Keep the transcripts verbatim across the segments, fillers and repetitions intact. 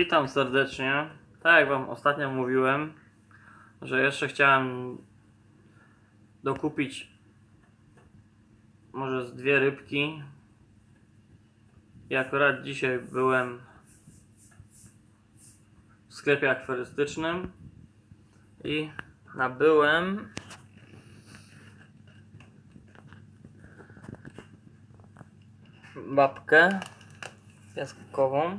Witam serdecznie. Tak jak wam ostatnio mówiłem, że jeszcze chciałem dokupić może z dwie rybki. I akurat dzisiaj byłem w sklepie akwarystycznym i nabyłem babkę piaskową.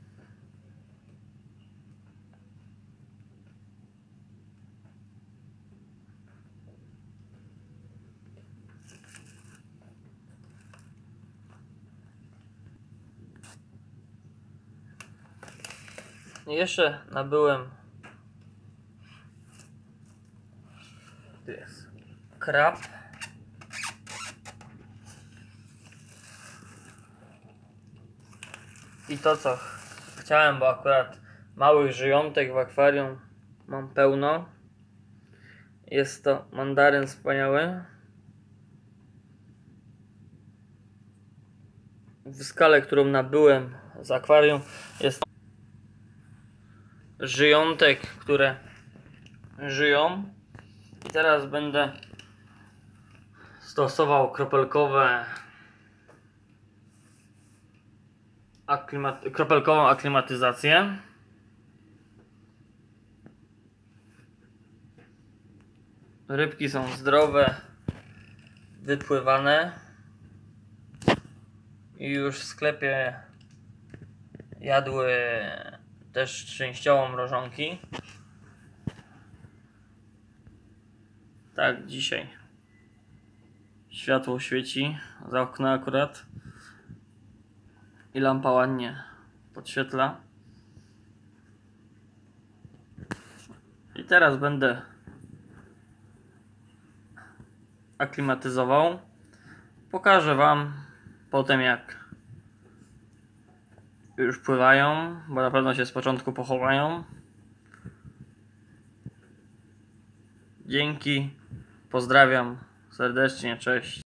I jeszcze nabyłem tu jest krab. I to co chciałem, bo akurat małych żyjątek w akwarium mam pełno. Jest to mandaryn wspaniały. W skale, którą nabyłem z akwarium, jest żyjątek, które żyją. I teraz będę stosował kropelkowe aklimat kropelkową aklimatyzację. Rybki są zdrowe, wypływane i już w sklepie jadły też częściowo mrożonki. Tak, dzisiaj światło świeci za okno akurat i lampa ładnie podświetla. I teraz będę aklimatyzował. Pokażę wam potem, jak już pływają, bo na pewno się z początku pochowają. Dzięki, pozdrawiam serdecznie, cześć.